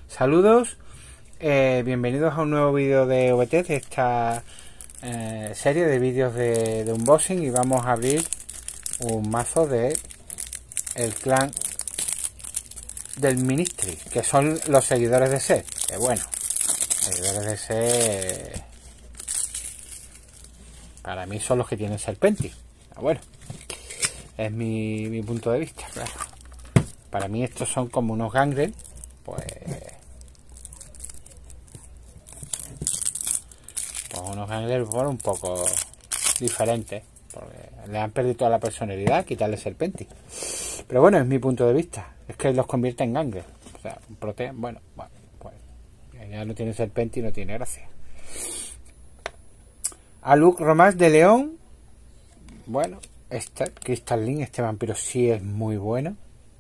Saludos, bienvenidos a un nuevo vídeo de VT de esta serie de vídeos de unboxing, y vamos a abrir un mazo de el clan del Ministry, que son los seguidores de Set. Que bueno, seguidores de Set para mí son los que tienen Serpentis. Bueno, es mi punto de vista, claro. Para mí estos son como unos Gangrel, pues unos Gangrel un poco diferentes, porque le han perdido toda la personalidad, quitarle Serpentis. Pero bueno, es mi punto de vista, es que los convierte en Gangrel. O sea, protean, bueno, pues ya no tiene Serpentis y no tiene gracia. Aluk Romás de León. Bueno, Crystal Link, este vampiro sí es muy bueno.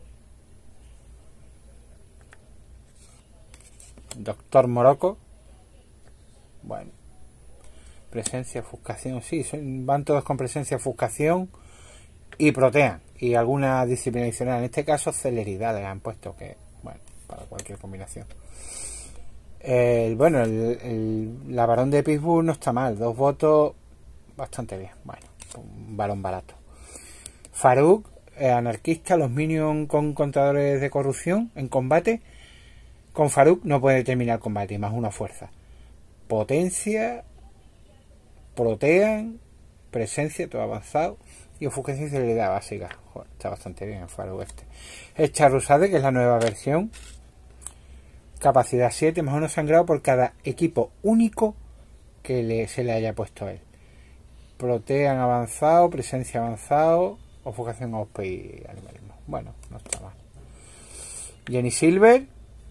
Doctor Morocco. Bueno, presencia, ofuscación, sí, van todos con presencia, ofuscación y protean, y alguna disciplina adicional, en este caso celeridad le han puesto, que bueno, para cualquier combinación. Bueno, la varón de Pittsburgh no está mal, 2 votos, bastante bien. Bueno, un varón barato. Farouk, anarquista, los minions con contadores de corrupción en combate. Con Farouk no puede terminar el combate, más una fuerza. Potencia, protean, presencia, todo avanzado, y ofuscación y celeridad básica. Joder, está bastante bien el Farouk este. El Charrusade, que es la nueva versión. Capacidad 7, más 1 sangrado por cada equipo único que se le haya puesto a él. Protean avanzado, presencia avanzado, ofuscación a OP y animalismo. Bueno, no está mal. Jenny Silver,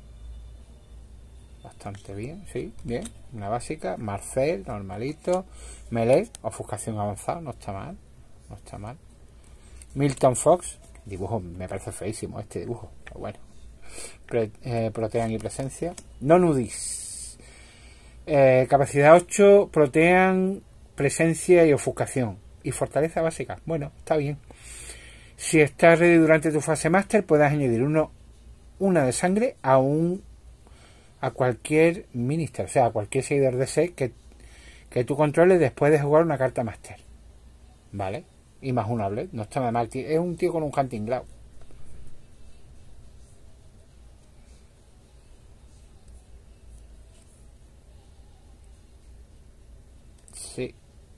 bastante bien, sí, bien. Una básica. Marcel, normalito. Melee, ofuscación avanzado, no está mal. No está mal. Milton Fox, dibujo, me parece feísimo este dibujo, pero bueno. Protean y presencia. No nudis. Capacidad 8, protean, presencia y ofuscación. Y fortaleza básica. Bueno, está bien. Si estás ready durante tu fase máster, puedes añadir una de sangre a cualquier minister, o sea, a cualquier seguidor de set que tú controles después de jugar una carta máster. Vale. Y más un Blade. No está mal. Es un tío con un Hunting Ground. Sí.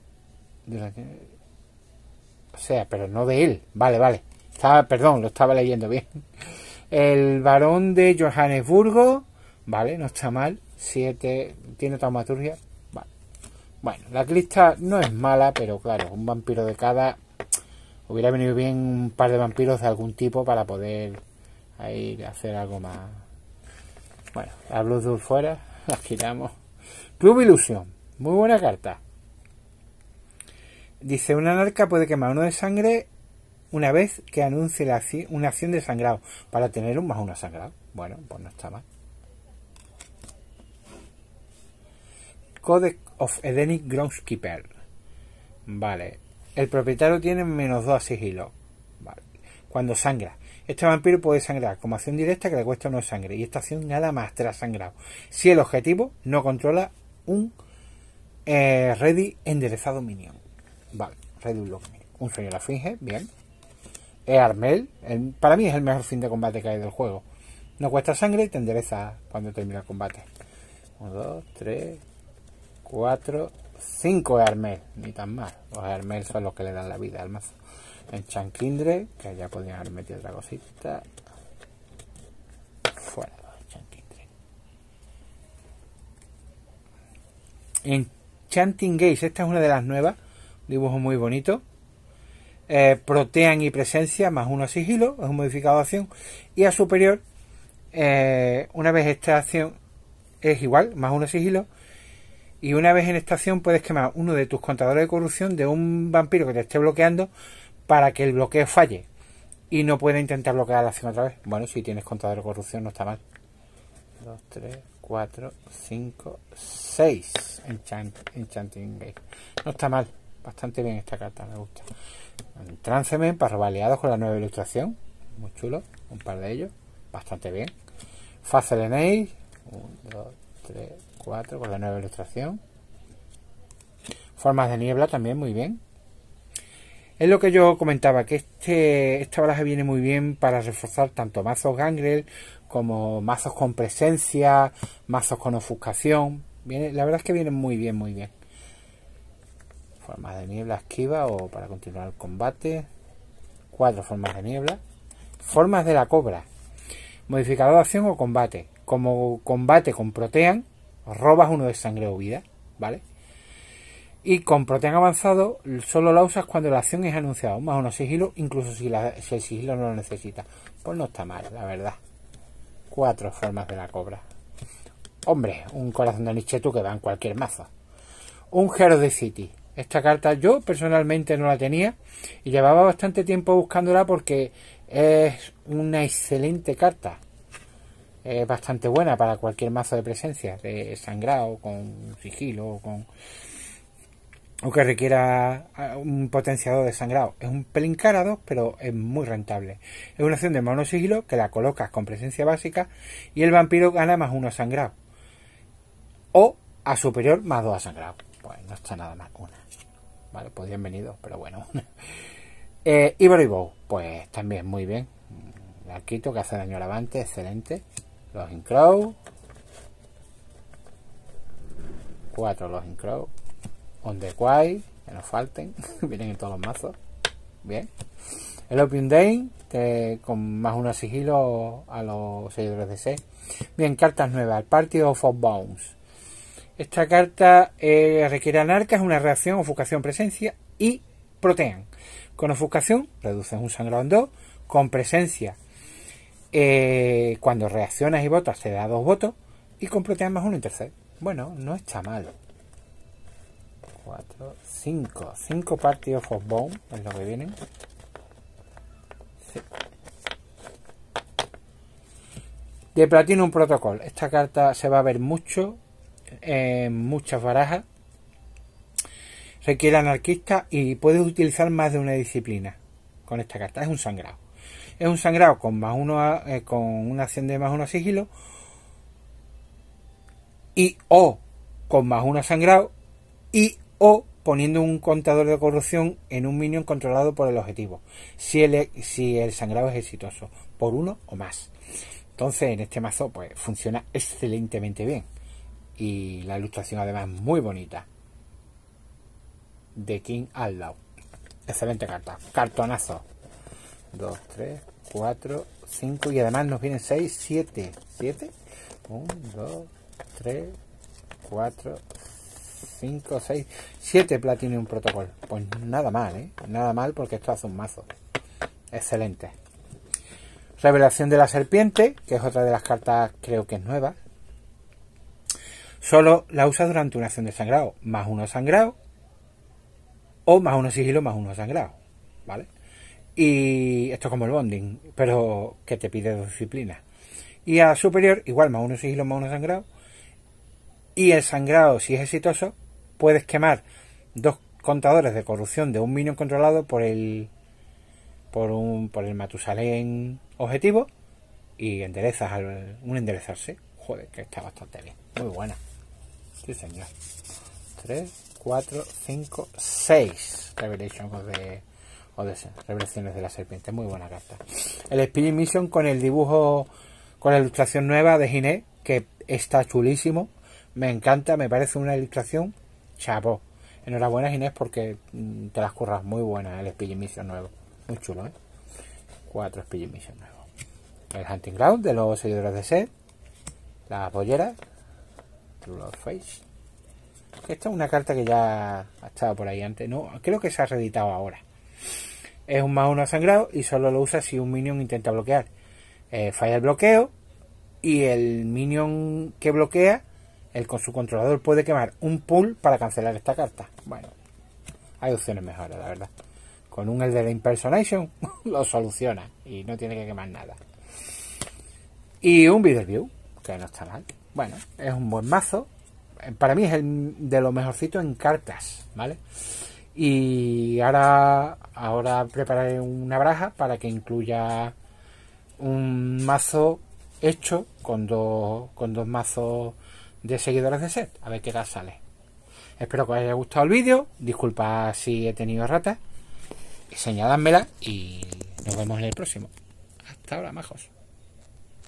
O sea, pero no de él. Vale. Perdón, lo estaba leyendo bien. El varón de Johannesburgo. Vale, no está mal. 7. Tiene taumaturgia. Vale. Bueno, la lista no es mala, pero claro, un vampiro de cada. Hubiera venido bien un par de vampiros de algún tipo para poder ahí hacer algo más. Bueno, la Blue Dwarf fuera. La giramos. Club Ilusión. Muy buena carta. Dice, una anarca puede quemar 1 de sangre una vez que anuncie una acción de sangrado para tener un más 1 sangrado. Bueno, pues no está mal. Codex of Edenic Groundskeeper. Vale. El propietario tiene -2 a sigilo. Vale. Cuando sangra. Este vampiro puede sangrar como acción directa que le cuesta 1 de sangre. Y esta acción nada más tras sangrado. Si el objetivo no controla un ready enderezado minion. Vale, Ready Block. Un sueño de la finge, bien. Armel, para mí es el mejor fin de combate que hay del juego. No cuesta sangre y te endereza cuando termina el combate. 1, 2, 3, 4, 5 Armel, ni tan mal. Los Armel son los que le dan la vida al mazo. En Chankindre, que ya podrían haber metido otra cosita. Fuera los Chankindre. Enchanting Gaze, esta es una de las nuevas. Dibujo muy bonito. Protean y presencia, más 1 a sigilo, es un modificado de acción. Y a superior, una vez esta acción es igual, más 1 a sigilo. Y una vez en esta acción puedes quemar uno de tus contadores de corrupción de un vampiro que te esté bloqueando para que el bloqueo falle y no pueda intentar bloquear la acción otra vez. Bueno, si tienes contador de corrupción no está mal. 2, 3, 4, 5, 6 Enchanting Gate. No está mal. Bastante bien esta carta, me gusta. Tráncemen para robar aliados con la nueva ilustración. Muy chulo, un par de ellos. Bastante bien. Facelenei, 1, 2, 3, 4 con la nueva ilustración. Formas de niebla también muy bien. Es lo que yo comentaba, que esta baraja viene muy bien para reforzar tanto mazos Gangrel como mazos con presencia, mazos con ofuscación. La verdad es que vienen muy bien, muy bien. Formas de niebla, esquiva o para continuar el combate. 4 formas de niebla. Formas de la cobra. Modificador de acción o combate. Como combate con Protean, robas 1 de sangre o vida, ¿vale? Y con Protean avanzado solo la usas cuando la acción es anunciada, más 1 sigilo, incluso si el sigilo no lo necesita. Pues no está mal, la verdad. 4 formas de la cobra. Hombre, un corazón de Nichetu que va en cualquier mazo. Un Hero de City. Esta carta yo personalmente no la tenía y llevaba bastante tiempo buscándola porque es una excelente carta. Es bastante buena para cualquier mazo de presencia, de sangrado, con sigilo, o que requiera un potenciador de sangrado. Es un pelín cara 2, pero es muy rentable. Es una acción de mono sigilo que la colocas con presencia básica y el vampiro gana más 1 sangrado. O a superior más 2 a sangrado. Pues no está nada mal una. Vale, pues bienvenido, pero bueno. Ivory Bow, pues también muy bien. El arquito que hace daño al avante, excelente. Los Incrow. 4 los Incrow. On the Quay, que nos falten. Vienen en todos los mazos. Bien. El Opium Day, con más 1 sigilo a los seguidores de C. Bien, cartas nuevas. Party of Bones. Esta carta requiere anarcas, una reacción, ofuscación, presencia y Protean. Con ofuscación reduces un sangrado en 2. Con presencia, cuando reaccionas y votas te da 2 votos. Y con Protean más 1 intercede. Bueno, no está mal. 4, 5. 5 Party of Bone es lo que vienen. Sí. De Platinum Protocol. Esta carta se va a ver mucho en muchas barajas. Requiere anarquista y puedes utilizar más de una disciplina con esta carta. Es un sangrado. Es un sangrado con más 1 con una acción de más 1 sigilo y o con más 1 sangrado y o poniendo un contador de corrupción en un minion controlado por el objetivo, si el sangrado es exitoso, por 1 o más. Entonces en este mazo pues funciona excelentemente bien y la ilustración además muy bonita de King Outlaw. Excelente carta, cartonazo. 2, 3, 4, 5 y además nos vienen 6, 7 1, 2, 3, 4, 5, 6, 7 Platinum Protocol. Pues nada mal, nada mal, porque esto hace un mazo excelente. Revelación de la serpiente, que es otra de las cartas, creo que es nueva. Solo la usa durante una acción de sangrado, más 1 sangrado o más 1 sigilo más 1 sangrado, ¿vale? Y esto es como el bonding, pero que te pide 2 disciplinas. Y a superior, igual más 1 sigilo más 1 sangrado. Y el sangrado, si es exitoso, puedes quemar 2 contadores de corrupción de un minion controlado por el Matusalén objetivo y enderezas un enderezarse. Joder, que está bastante bien. Muy buena. Sí, señor. 3, 4, 5, 6 Revelations Revelaciones de la serpiente. Muy buena carta. El Spirit Mission con el dibujo, con la ilustración nueva de Ginés, que está chulísimo. Me encanta, me parece una ilustración chapo. Enhorabuena, Ginés, porque te las curras muy buenas. El Spirit Mission nuevo. Muy chulo, 4 Spirit Mission nuevos. El Hunting Ground de los seguidores de Set. La pollera. Rule of Face. Esta es una carta que ya ha estado por ahí antes. No, creo que se ha reeditado ahora. Es un más 1 sangrado y solo lo usa si un minion intenta bloquear. Falla el bloqueo y el minion que bloquea, con su controlador puede quemar un pool para cancelar esta carta. Bueno, hay opciones mejores, la verdad. Con un Elder Impersonation lo soluciona y no tiene que quemar nada. Y un Bitterview, que no está mal. Bueno, es un buen mazo. Para mí es el de lo mejorcito en cartas, ¿vale? Y ahora prepararé una baraja para que incluya un mazo hecho con dos mazos de seguidores de set. A ver qué tal sale. Espero que os haya gustado el vídeo. Disculpad si he tenido ratas. Señaládmela y nos vemos en el próximo. Hasta ahora, majos.